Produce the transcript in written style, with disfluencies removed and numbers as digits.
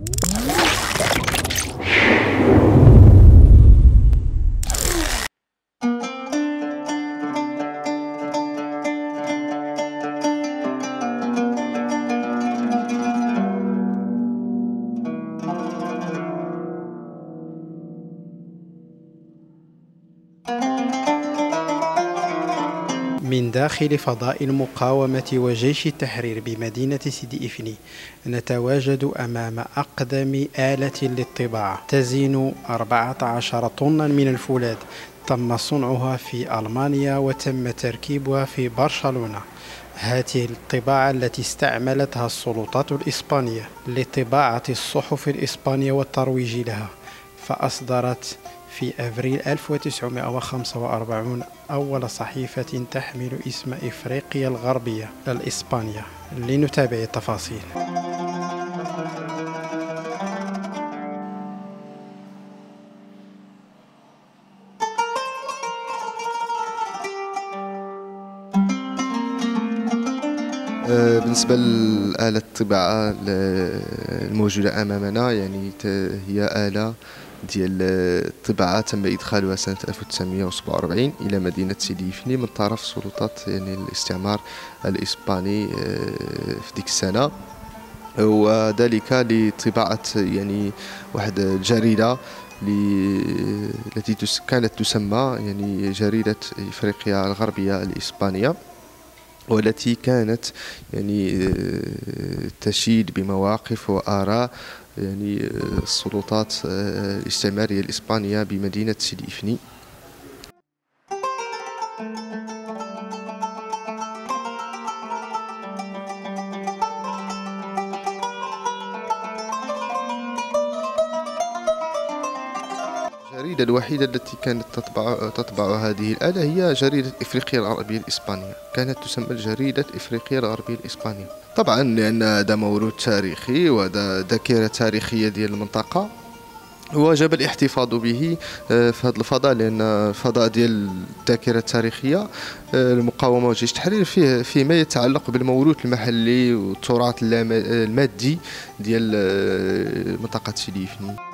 من داخل فضاء المقاومة وجيش التحرير بمدينة سيدي إفني نتواجد أمام أقدم آلة للطباعة تزن 14 طنا من الفولاذ. تم صنعها في ألمانيا وتم تركيبها في برشلونة. هذه الطباعة التي استعملتها السلطات الإسبانية لطباعة الصحف الإسبانية والترويج لها، فأصدرت في أبريل 1945 أول صحيفة تحمل اسم إفريقيا الغربية الإسبانية. لنتابع التفاصيل. بالنسبة لآلة الطباعة الموجودة أمامنا، يعني هي آلة ديال الطباعة تم إدخالها سنة 1947 إلى مدينة سيدي إفني من طرف سلطات يعني الاستعمار الإسباني في ديك السنة، وذلك لطباعة يعني واحد الجريدة التي كانت تسمى يعني جريدة إفريقيا الغربية الإسبانية، والتي كانت يعني تشيد بمواقف وآراء يعني السلطات الاستعمارية الإسبانية بمدينة سيدي إفني. الجريدة الوحيدة التي كانت تطبع هذه الآلة هي جريدة إفريقيا الغربية الإسبانية، كانت تسمى جريدة إفريقيا الغربية الإسبانية. طبعا لأن هذا موروث تاريخي وهذا ذاكرة تاريخية ديال المنطقة، وجب الاحتفاظ به في هذا الفضاء، لأن الفضاء ديال الذاكرة التاريخية المقاومة وجيش التحرير فيه ما يتعلق بالموروث المحلي والتراث المادي ديال منطقة سيدي إفني.